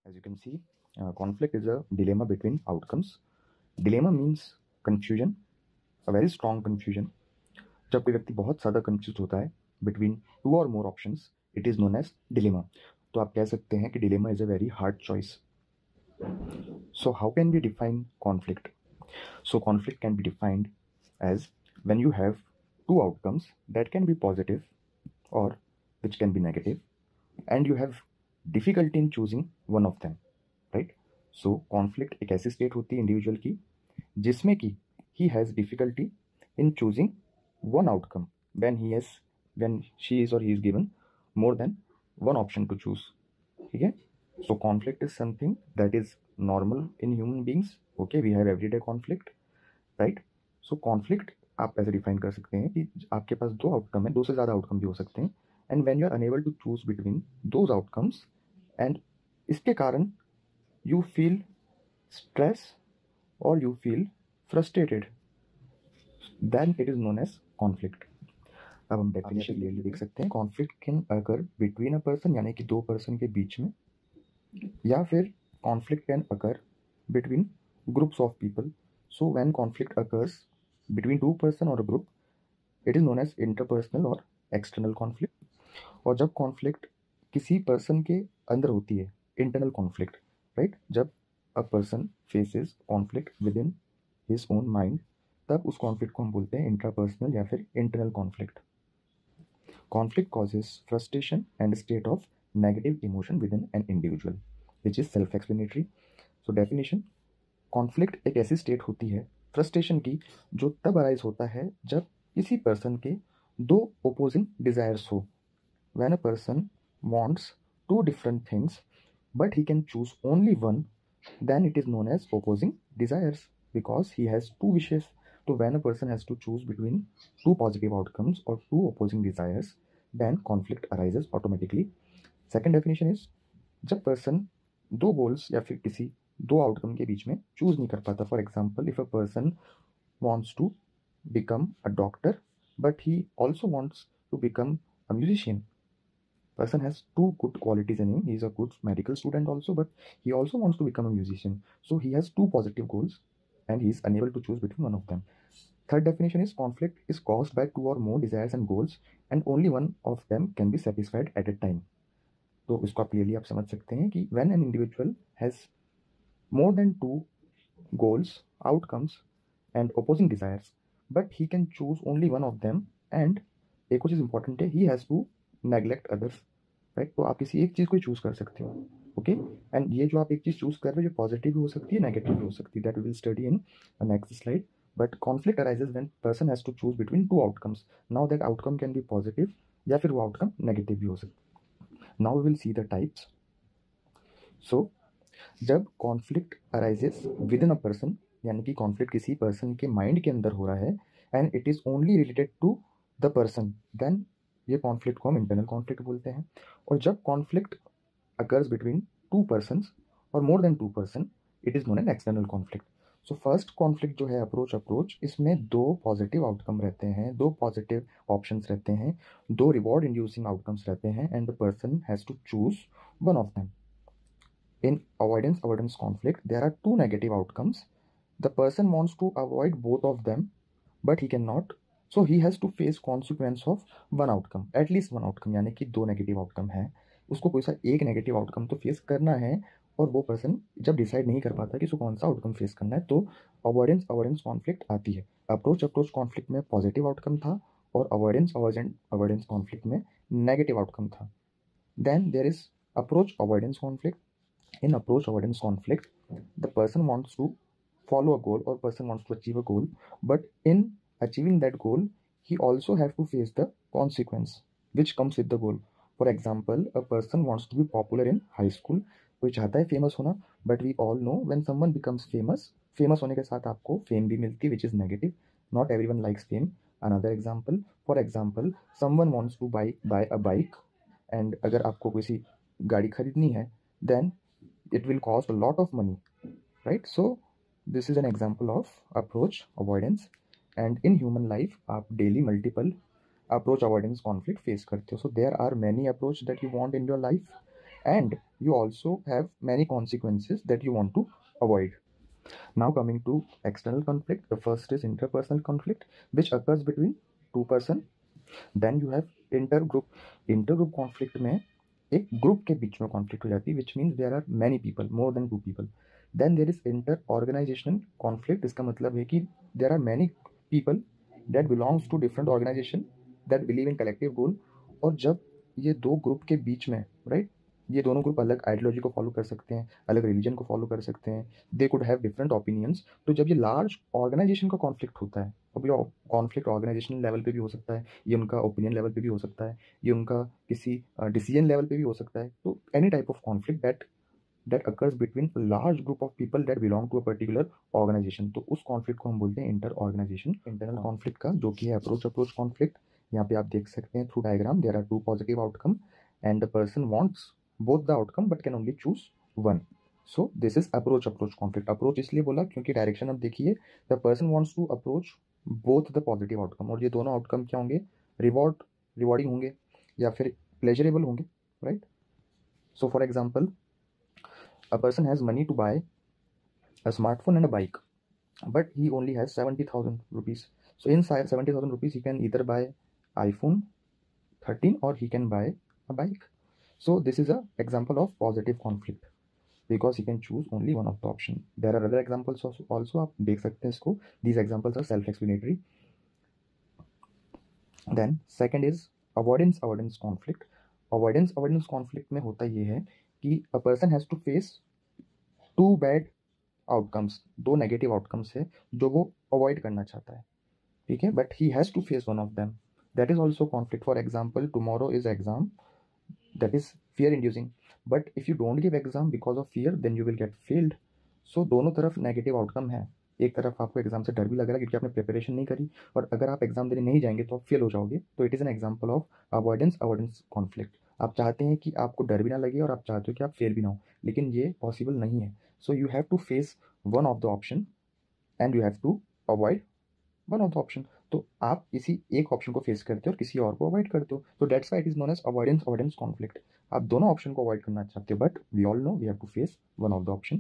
As you can see, conflict is a dilemma between outcomes. Dilemma means confusion, a very strong confusion. जब कोई व्यक्ति बहुत ज़्यादा confuse होता है बिटवीन टू और more options, it is known as dilemma. तो आप कह सकते हैं कि dilemma is a very hard choice. So how can we define conflict? So conflict can be defined as when you have two outcomes that can be positive or which can be negative, and you have difficulty in choosing one of them, right? So conflict एक ऐसी state होती है individual की जिसमें कि he has difficulty in choosing one outcome when she is or he is given more than one option to choose. ठीक है. So conflict is something that is normal in human beings. Okay, we have everyday conflict, right? So conflict आप ऐसे define कर सकते हैं कि आपके पास दो आउटकम है, दो से ज़्यादा आउटकम भी हो सकते हैं, and when you are unable to choose between those outcomes and इसके कारण यू फील स्ट्रेस और you feel frustrated, then it is known as conflict. अब हम डेफिनेशन क्लियरली देख सकते हैं. Conflict can occur between a person, यानी कि दो पर्सन के बीच में, या फिर conflict can occur between groups of people. So when conflict occurs between two person और a group, it is known as interpersonal और एक्सटर्नल कॉन्फ्लिक्ट. और जब कॉन्फ्लिक्ट किसी पर्सन के अंदर होती है, इंटरनल कॉन्फ्लिक्ट, राइट, जब a person faces conflict within his own mind, तब उस कॉन्फ्लिक्ट को हम बोलते हैं इंट्रापर्सनल या फिर internal conflict. Conflict causes frustration and a state of negative emotion within an individual, which is self-explanatory. So definition: conflict एक ऐसी state होती है frustration की जो तब arise होता है जब किसी person के दो opposing desires हो. When a person wants two different things but he can choose only one, then it is known as opposing desires because he has two wishes. So when a person has to choose between two positive outcomes or two opposing desires, then conflict arises automatically. Second definition is जब person दो goals या फिर किसी दो outcome के बीच में choose नहीं कर पाता. For example, if a person wants to become a doctor but he also wants to become a musician. Person has two good qualities in him. He is a good medical student also, but he also wants to become a musician. So he has two positive goals and he is unable to choose between one of them. Third definition is conflict is caused by two or more desires and goals and only one of them can be satisfied at a time. तो इसको आप clearly आप समझ सकते हैं कि when an individual has more than two goals, outcomes and opposing desires, but he can choose only one of them, and एक और चीज़ इंपॉर्टेंट है, he has to neglect others, right. तो आप किसी एक चीज़ को चूज कर सकते हो, ओके. एंड ये जो आप एक चीज़ चूज कर रहे हो, जो पॉजिटिव भी हो सकती है, नेगेटिव भी हो सकती है, that we will study in next slide. But conflict arises when person has to choose between two outcomes. Now that outcome can be positive या फिर वो आउटकम नेगेटिव भी हो सकता है. Now we will see the types. So जब conflict arises within a person, यानी कि कॉन्फ्लिक्ट किसी पर्सन के माइंड के अंदर हो रहा है and it is only related to the person, then ये कॉन्फ्लिक्ट को हम इंटरनल कॉन्फ्लिक्ट बोलते हैं. और जब conflict occurs between two persons और more than two person, it is known as external conflict. So first conflict जो है अप्रोच, इसमें दो पॉजिटिव आउटकम रहते हैं, दो पॉजिटिव ऑप्शंस रहते हैं, दो रिवॉर्ड इंड्यूसिंग आउटकम्स रहते हैं, and the person has to choose one of them. In avoidance conflict, there are two negative outcomes. The person wants to avoid both of them, but he cannot. So he has to face consequence of one outcome, at least one outcome. यानी कि दो negative outcome है, उसको कोई सा एक negative outcome तो face करना है. और वो पर्सन जब डिसाइड नहीं कर पाता कि उसको कौन सा आउटकम फेस करना है, तो अवॉइडेंस कॉन्फ्लिक्ट आती है. अप्रोच कॉन्फ्लिक्ट में पॉजिटिव आउटकम था और अवॉइडेंस कॉन्फ्लिक्ट में नेगेटिव आउटकम था. Then there is approach avoidance conflict. In approach avoidance conflict, the person wants to follow a goal or person wants to achieve a goal, but in achieving that goal, he also have to face the consequence which comes with the goal. For example, a person wants to be popular in high school. कोई चाहता है famous होना, but we all know when someone becomes famous होने के साथ आपको fame भी मिलती है, which is negative. Not everyone likes fame. Another example, for example, someone wants to buy a bike, and अगर आपको किसी गाड़ी खरीदनी है, then it will cost a lot of money, right? So this is an example of approach avoidance. And in human life आप daily multiple approach avoidance conflict face करते हो. So there are many approach that you want in your life, and you also have many consequences that you want to avoid. Now coming to external conflict, the first is interpersonal conflict, which occurs between two person. Then you have intergroup conflict में एक group के बीच में conflict हो जाती है, which means there are many people, more than two people. Then there is inter organisational conflict. इसका मतलब है कि there are many people that belongs to different organisation that believe in collective goal. और जब ये दो ग्रुप के बीच में, राइट, ये दोनों ग्रुप अलग आइडियोलॉजी को फॉलो कर सकते हैं, अलग रिलीजन को फॉलो कर सकते हैं, they could have different opinions. तो जब ये लार्ज ऑर्गेनाइजेशन का कॉन्फ्लिक्ट होता है, अब ये कॉन्फ्लिक्ट ऑर्गेनाइजेशन लेवल पे भी हो सकता है, ये उनका ओपिनियन लेवल पे भी हो सकता है, ये उनका किसी डिसीजन लेवल पे भी हो सकता है. तो any type of conflict that occurs between large group of people that belong to a particular organisation, तो उस कॉन्फ्लिक्ट को हम बोलते हैं इंटर ऑर्गेनाइजेशन. इंटरनल कॉन्फ्लिक्ट का जो कि है अप्रोच कॉन्फ्लिक्ट. यहाँ पे आप देख सकते हैं through diagram there are two positive outcome and the person wants both the outcome but can only choose one. So this is approach conflict. Approach इसलिए बोला क्योंकि डायरेक्शन अब देखिए, the person wants to approach both the positive outcome, और ये दोनों outcome क्या होंगे, रिवॉर्डिंग होंगे या फिर प्लेजरेबल होंगे, right. So for example, a person has money to buy a smartphone and a bike, but he only has 70,000 rupees. So in 70,000 rupees he can either buy iPhone 13 or he can buy a bike. So this is a example of positive conflict because he can choose only one of the option. There are other examples also आप देख सकते हैं इसको. These examples are self-explanatory. Then second is avoidance conflict. Avoidance conflict में होता ये है कि a person has to face two bad outcomes, दो negative outcomes है जो वो avoid करना चाहता है, ठीक है, but he has to face one of them. That is also conflict. For example, tomorrow is exam, that is fear inducing, but if you don't give exam because of fear then you will get failed. So दोनों तरफ negative outcome है. एक तरफ आपको exam से डर भी लग रहा है क्योंकि आपने प्रिपरेशन नहीं करी, और अगर आप एग्जाम देने नहीं जाएंगे तो आप फेल हो जाओगे. तो it is an example of avoidance conflict. आप चाहते हैं कि आपको डर भी ना लगे और आप चाहते हो कि आप फेल भी ना हो, लेकिन ये पॉसिबल नहीं है. So you have to face one of the option and you have to avoid one of the option. तो आप किसी एक ऑप्शन को फेस करते हो और किसी और को अवॉइड करते हो. तो that's why it is known as avoidance conflict. आप दोनों ऑप्शन को अवॉइड करना चाहते हो, but we all know we have to face one of the option.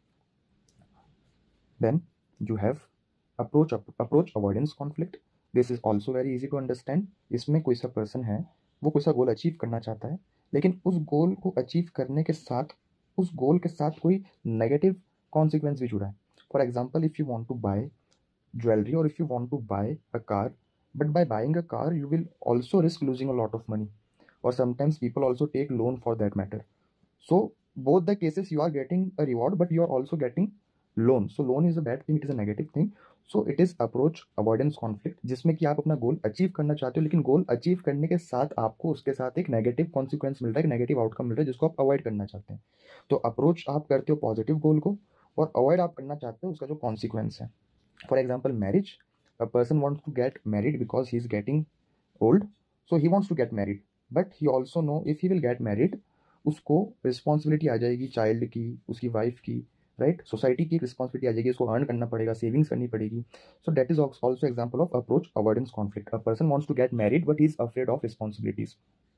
Then you have approach avoidance conflict. This is also very easy to understand. इसमें कोई सा person है, वो कोई सा गोल अचीव करना चाहता है, लेकिन उस गोल को अचीव करने के साथ उस गोल के साथ कोई नेगेटिव कॉन्सिक्वेंस भी जुड़ा है. For example, if you want to buy jewelry or if you want to buy a car, but by buying a car you will also risk losing a lot of money, or sometimes people also take loan for that matter. So both the cases you are getting a reward but you are also getting loan. So loan is a bad thing, it is a negative thing. So it is approach avoidance conflict, जिसमें कि आप अपना goal achieve करना चाहते हो, लेकिन goal achieve करने के साथ आपको उसके साथ एक नेगेटिव कॉन्सिक्वेंस मिल रहा है, एक नेगेटिव आउटकम मिल रहा है जिसको आप अवॉइड करना चाहते हैं. तो अप्रोच आप करते हो पॉजिटिव गोल को, और अवॉइड आप करना चाहते हो उसका जो कॉन्सिक्वेंस है. For example, marriage. A person wants to get married because he is getting old, so he wants to get married. But he also know if he will get married, उसको responsibility आ जाएगी child की, उसकी wife की, right, society की responsibility आ जाएगी, उसको अर्न करना पड़ेगा, सेविंग्स करनी पड़ेगी. So that is also example of approach avoidance conflict. A person wants to get married but he is afraid of responsibilities.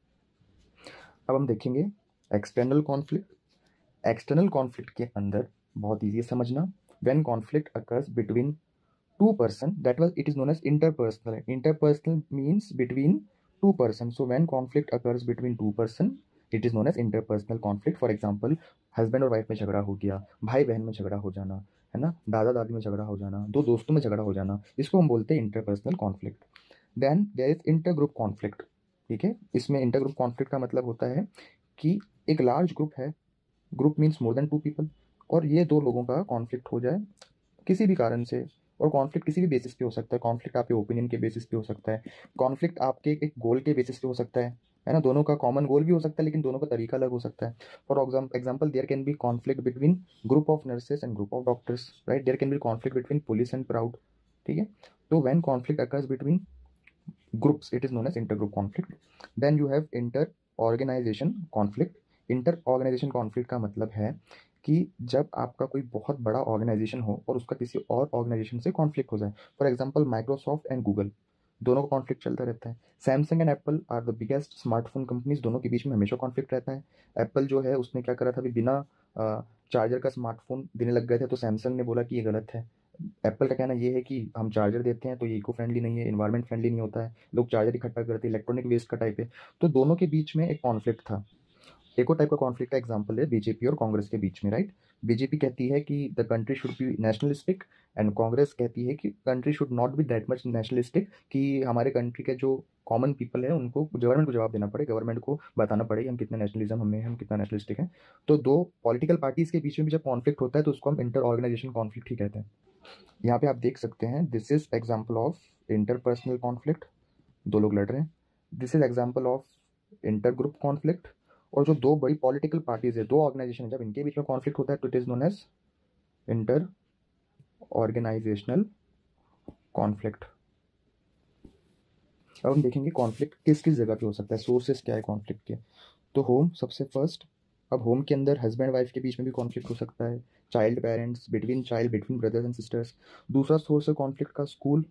अब हम देखेंगे एक्सटर्नल कॉन्फ्लिक्ट. एक्सटर्नल कॉन्फ्लिक्ट के अंदर बहुत ईजी है समझना. When conflict occurs between two person, that was it is known as interpersonal means between two persons. So when conflict occurs between two person, it is known as interpersonal conflict. For example, husband और wife में झगड़ा हो गया, भाई बहन में झगड़ा हो जाना, है ना, दादा दादी में झगड़ा हो जाना, दो दोस्तों में झगड़ा हो जाना, इसको हम बोलते हैं interpersonal conflict. Then there is intergroup conflict. ठीक है, इसमें इंटरग्रुप कॉन्फ्लिक्ट का मतलब होता है कि एक लार्ज ग्रुप है, group means more than two people, और ये दो लोगों का कॉन्फ्लिक्ट हो जाए किसी भी कारण से. और कॉन्फ्लिक्ट किसी भी बेसिस पे हो सकता है. कॉन्फ्लिक्ट आपके ओपिनियन के बेसिस पे हो सकता है, कॉन्फ्लिक्ट आपके एक गोल के बेसिस पे हो सकता है ना, दोनों का कॉमन गोल भी हो सकता है लेकिन दोनों का तरीका अलग हो सकता है. For example, there can be conflict between group of nurses and group of doctors, right. There can be conflict between police and crowd. ठीक है, तो when conflict occurs between groups it is known as intergroup conflict. Then you have inter organisation conflict. Inter organisation conflict का मतलब है कि जब आपका कोई बहुत बड़ा ऑर्गेनाइजेशन हो और उसका किसी और ऑर्गेनाइजेशन से कॉन्फ्लिक्ट हो जाए. For example, Microsoft and Google. दोनों का कॉन्फ्लिक्ट चलता रहता है। Samsung and Apple are the biggest smartphone companies, दोनों के बीच में हमेशा कॉन्फ्लिक्ट रहता है। एप्पल जो है उसने क्या करा था, अभी बिना चार्जर का स्मार्टफोन देने लग गए थे, तो सैमसंग ने बोला कि ये गलत है। एप्पल का कहना ये है कि हम चार्जर देते हैं तो ये इको फ्रेंडली नहीं है, इन्वायरमेंट फ्रेंडली नहीं होता है, लोग चार्जर इकट्ठा करते हैं, इलेक्ट्रॉनिक वेस्ट का टाइप है। तो दोनों के बीच में एक कॉन्फ्लिक्ट था। एक और टाइप का कॉन्फ्लिक्ट का एग्जांपल है बीजेपी और कांग्रेस के बीच में, राइट। बीजेपी कहती है कि the country should be nationalistic, and Congress कहती है कि country should not be that much nationalistic, कि हमारे कंट्री के जो कॉमन पीपल है उनको गवर्नमेंट को जवाब देना पड़े, गवर्नमेंट को बताना पड़े हम कितने नेशनलिज्म हमें, हम कितना नेशनलिस्टिक हैं। तो दो पॉलिटिकल पार्टीज के बीच में भी जब कॉन्फ्लिक्ट होता है तो उसको हम इंटर ऑर्गेनाइजेशन कॉन्फ्लिक्ट ही कहते हैं। यहाँ पे आप देख सकते हैं, this is example of interpersonal conflict, दो लोग लड़ रहे हैं। This is example of inter group conflict. और जो दो बड़ी पॉलिटिकल पार्टीज है, दो ऑर्गेनाइजेशन है, जब इनके बीच में कॉन्फ्लिक्ट होता है तो it is known as inter organisational conflict. अब हम देखेंगे कॉन्फ्लिक्ट किस किस जगह पे हो सकता है, सोर्सेस क्या है कॉन्फ्लिक्ट के। तो होम सबसे फर्स्ट। अब होम के अंदर हस्बैंड वाइफ के बीच में भी कॉन्फ्लिक्ट हो सकता है, child parents, child between brothers and sisters. दूसरा सोर्स है कॉन्फ्लिक्ट का स्कूल,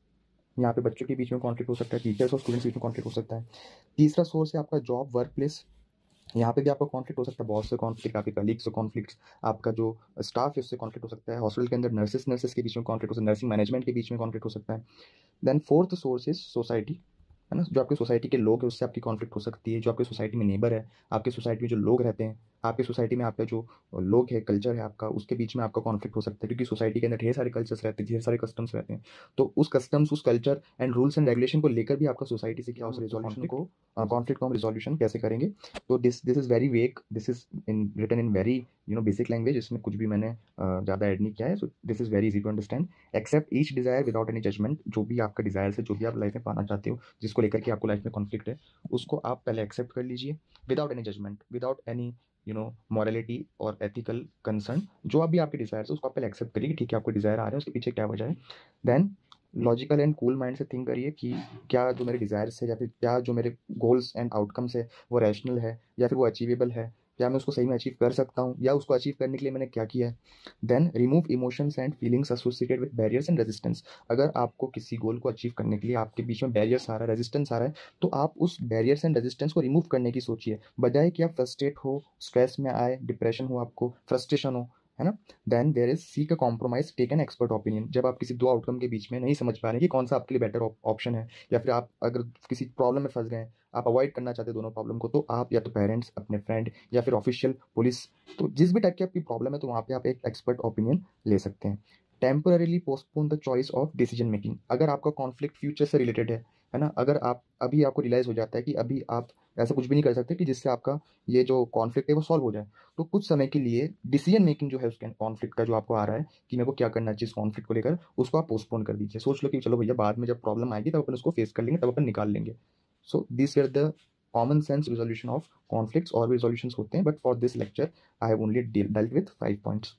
यहाँ पे बच्चों के बीच में कॉन्फ्लिक्ट हो सकता है, टीचर्स और स्टूडेंट्स के बीच में कॉन्फ्लिक्ट हो सकता है। तीसरा सोर्स है आपका जॉब वर्क प्लेस, यहाँ पे भी आपका कॉन्फ्लिक्ट हो सकता है, बॉस से कॉन्फ्लिक्ट, आपके कलीग से कॉन्फ्लिक्ट, आपका जो स्टाफ है उससे कॉन्फ्लिक्ट हो सकता है, हॉस्पिटल के अंदर नर्सेस के बीच में कॉन्फ्लिक्ट हो सकता है, नर्सिंग मैनेजमेंट के बीच में कॉन्फ्लिक्ट हो सकता है। Then fourth source is society, है ना, जो आपकी सोसाइटी के लोग हैं उससे आपकी कॉन्फ्लिक्ट हो सकती है, जो आपकी सोसाइटी में नेबर है, आपकी सोसाइटी में जो लोग रहते हैं, आपकी सोसाइटी में आपका जो लोग है, कल्चर है आपका, उसके बीच में आपका कॉन्फ्लिक्ट हो सकता है, क्योंकि सोसाइटी के अंदर ढेर सारे कल्चर्स रहते हैं, ढेर सारे कस्टम्स रहते हैं। तो उस कस्टम्स, उस culture and rules and regulation को लेकर भी आपका सोसाइटी से क्या हो रिजोल्यूशन को, कॉन्फ्लिक्ट को हम रिजोल्यूशन कैसे करेंगे। तो this is very weak, this is in written in very basic language, इसमें कुछ भी मैंने ज़्यादा ऐड नहीं किया है। So this is very easy to understand. Accept each desire without any judgement, जो भी आपका डिजायर है, जो भी आप लाइफ में पाना चाहते हो, जिसको लेकर के आपको लाइफ में कॉन्फ्लिक्ट है, उसको आप पहले एक्सेप्ट कर लीजिए without any judgement, without any morality और एथिकल कंसर्न। जो अभी आपके डिजायर है उसको आप पहले एक्सेप्ट करिए कि ठीक है आपको डिजायर आ रहे हैं, उसके पीछे क्या वजह है। Then logical and cool mind से थिंक करिए कि क्या जो मेरे डिजायर्स है या फिर क्या जो मेरे गोल्स एंड आउटकम्स है वो रैशनल है या फिर वो अचीवेबल है, क्या मैं उसको सही में अचीव कर सकता हूँ, या उसको अचीव करने के लिए मैंने क्या किया है। Then remove emotions and feelings associated with barriers and resistance. अगर आपको किसी गोल को अचीव करने के लिए आपके बीच में बैरियर्स आ रहा है, रेजिस्टेंस आ रहा है, तो आप उस बैरियर्स एंड रेजिस्टेंस को रिमूव करने की सोचिए, बजाय कि आप फ्रस्ट्रेट हो, स्ट्रेस में आए, डिप्रेशन हो, आपको फ्रस्ट्रेशन हो, है ना। Then there is seek a compromise, take an expert opinion. जब आप किसी दो आउटकम के बीच में नहीं समझ पा रहे हैं कि कौन सा आपके लिए बेटर ऑप्शन है, या फिर आप अगर किसी प्रॉब्लम में फंस गए हैं, आप अवॉइड करना चाहते हैं दोनों प्रॉब्लम को, तो आप या तो पेरेंट्स, अपने फ्रेंड, या फिर ऑफिशियल पुलिस, तो जिस भी टाइप की आपकी प्रॉब्लम है तो वहाँ पे आप एक एक्सपर्ट ओपिनियन ले सकते हैं। Temporarily postpone the choice of decision making. अगर आपका कॉन्फ्लिक्ट फ्यूचर से रिलेटेड है ना, अगर आप अभी आपको रियलाइज हो जाता है कि अभी आप ऐसा कुछ भी नहीं कर सकते कि जिससे आपका ये जो कॉन्फ्लिक्ट है वो सॉल्व हो जाए, तो कुछ समय के लिए डिसीजन मेकिंग जो है उसके कॉन्फ्लिक्ट का जो आपको आ रहा है कि मेरे को क्या करना चाहिए इस कॉन्फ्लिक्ट को लेकर, उसको आप पोस्टपोन कर दीजिए। सोच लो कि चलो भैया बाद में जब प्रॉब्लम आएगी तब अपन उसको फेस कर लेंगे, तब अपन निकाल लेंगे। So this are the common sense resolution of conflicts. और भी रिजोल्यूशंस होते हैं, but for this lecture I have only dealt with 5 points.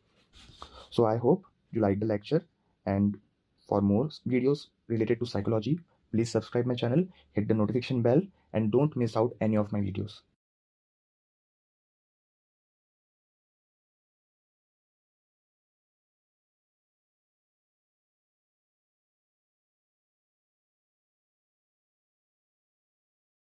So I hope you like the lecture, and for more videos related to psychology, please subscribe my channel, hit the notification bell, and don't miss out any of my videos.